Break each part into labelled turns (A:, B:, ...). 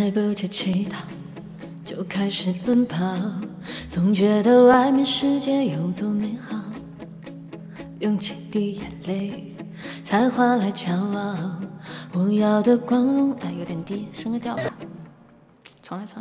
A: 来不及祈祷，就开始奔跑，总觉得外面世界有多美好，用几滴眼泪才换来骄傲。我要的光荣，哎，有点低，升个调吧，重来。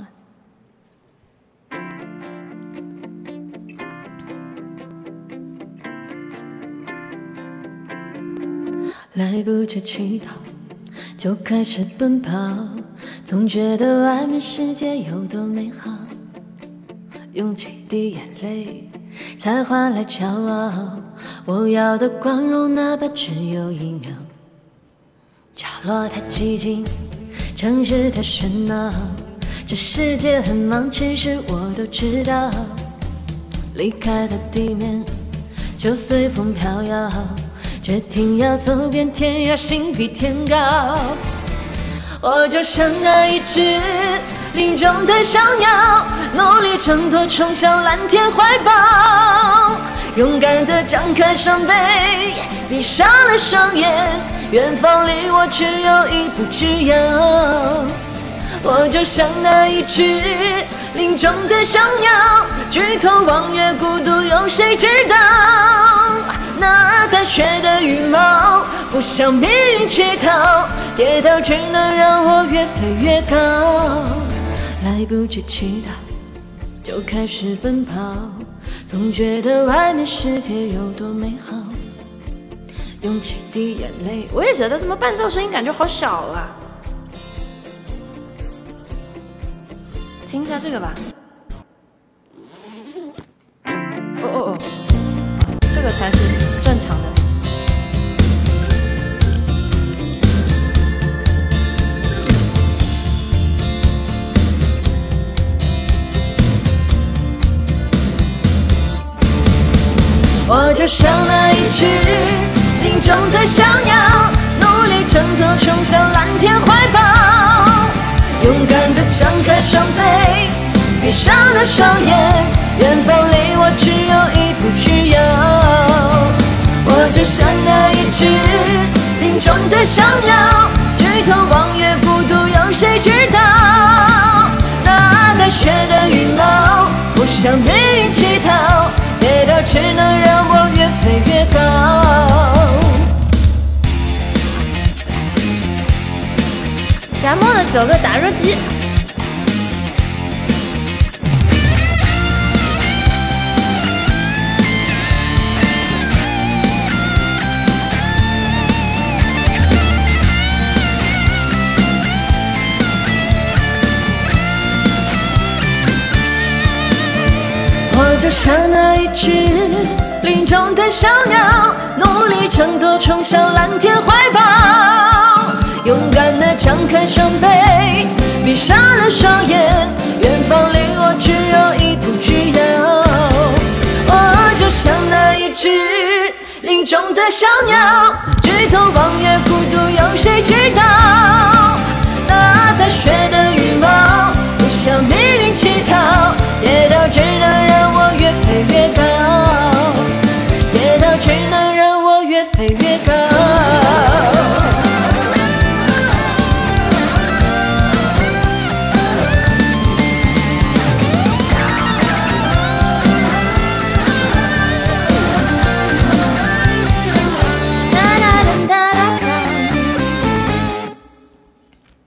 A: 来不及祈祷，就开始奔跑，总觉得外面世界有多美好，用几滴眼泪才换来骄傲。我要的光荣，哪怕只有1秒。角落太寂静，城市太喧闹，这世界很忙，其实我都知道。离开了地面，就随风飘摇，决定要走遍天涯，心比天高。我就像那一只林中的小鸟，努力挣脱，冲向蓝天怀抱，勇敢地张开双臂，闭上了双眼，远方离我只有一步之遥。我就像那一只林中的小鸟，举头望月，孤独有谁知道？那带血的羽毛，不向命运乞讨，跌倒只能让我越飞越高。来不及祈祷，就开始奔跑，总觉得外面世界有多美好，用几滴眼泪。我也觉得怎么伴奏声音感觉好小啊，听一下这个吧。哦，这个才是正常的。我就像那一只林中的小鸟，努力挣脱，冲向蓝天怀抱，勇敢地张开双臂，闭上了双眼，远方离我只有一步之遥。我就像那一只林中的小鸟，举头望月，孤独有谁知道？那带血的羽毛，不向命运乞讨，跌倒只能让我越飞越高。夏末的走个打热机。我就像那一只林中的小鸟，努力挣脱，冲向蓝天怀抱，勇敢地张开双臂，闭上了双眼，远方离我只有一步之遥。我就像那一只林中的小鸟，举头望月，孤独有谁知道？那带血的羽毛，不向命运乞讨，